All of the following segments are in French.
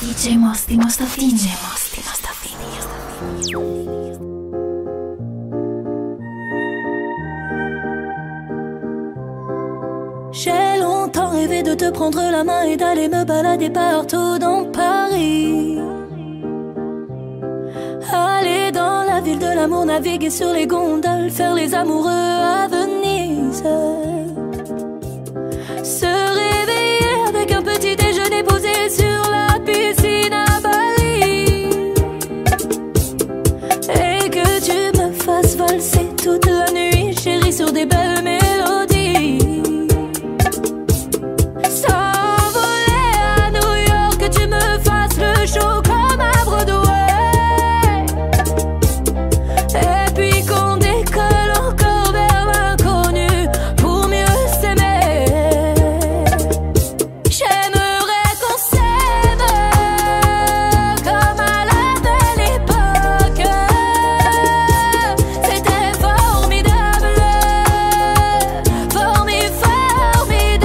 DJ MOSTI, DJ MOSTI. J'ai longtemps rêvé de te prendre la main et d'aller me balader partout dans Paris. Aller dans la ville de l'amour, naviguer sur les gondoles, faire les amoureux à Venise. Se réveiller avec un petit déjeuner posé sur la piscine à Bali. Et que tu me fasses valser toute la nuit, chérie, sur des belles mélodies. S'envoler à New York, que tu me fasses le show comme à Broadway. Et puis qu'on décolle encore vers l'inconnu pour mieux s'aimer. J'aimerais qu'on s'aime comme à la belle époque. C'était formidable, formidable.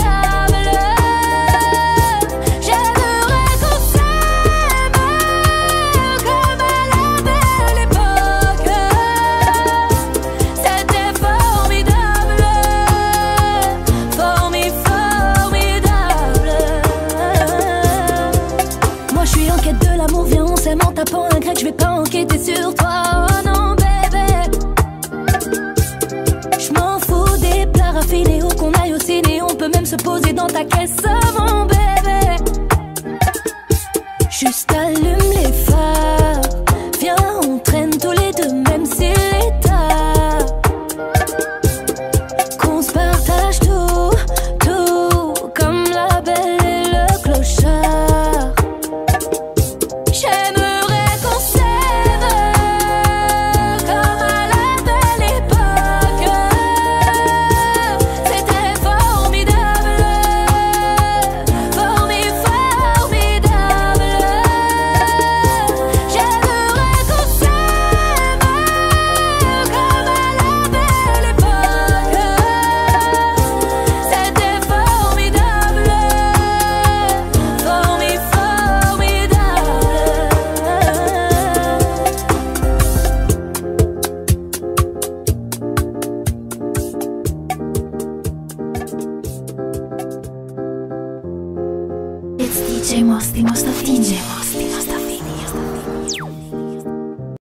J'aimerais qu'on s'aime comme à la belle époque. C'était formidable, formidable. Moi je suis en quête de l'amour, viens on s'aime en tapant un grec. Je vais pas enquêter sur toi, oh non bébé. Je m'en fous des plats raffinés ou qu'on aille au ciné. On peut même se poser dans ta caisse, mon bébé. Juste allume les phares, viens on traîne tous les deux même s'il est tard. Qu'on se partage tout, tout, comme la belle et le clochard. J'aimerais qu'on s'aime comme à la belle époque. C'était formidable, formidable. J'aimerais qu'on s'aime comme à la belle époque. C'était formidable, It's DJ MOSTI, DJ MOSTI.